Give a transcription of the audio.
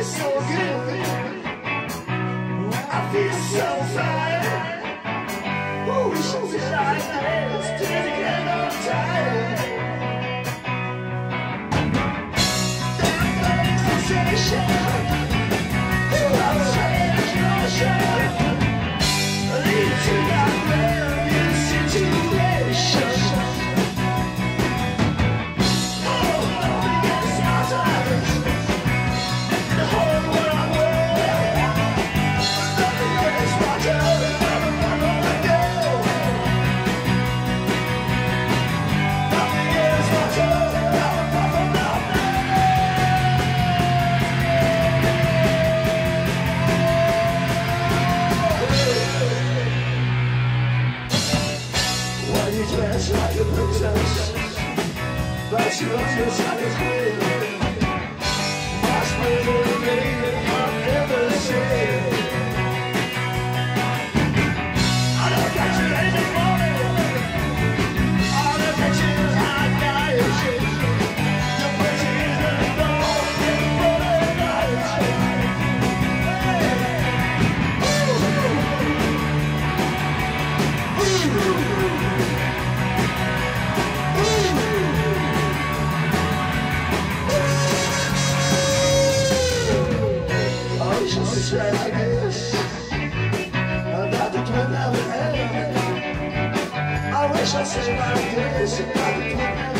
feels so good. I feel so fine. Oh, we should be like this till the end of time. That sensation, I'm strange notion, lead to that brand new situation. Dress like a princess, but you look just like a queen. Much better than me, I've ever seen. I look at you in the morning, I look at you at night. You're pretty in the dawn, in the night. Say like this, about the twin of heaven. I wish I said like this, about the twin